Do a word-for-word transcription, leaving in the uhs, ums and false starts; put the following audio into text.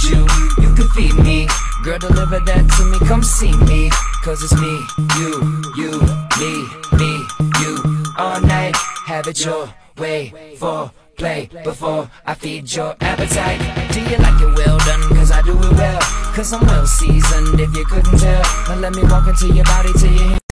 you, you can feed me. Girl, deliver that to me, come see me. Cause it's me, you, you, me, me, you. All night, have it your way. For play before I feed your appetite. Do you like it well done? Cause I do it well. Cause I'm well seasoned if you couldn't tell. Now let me walk into your body till you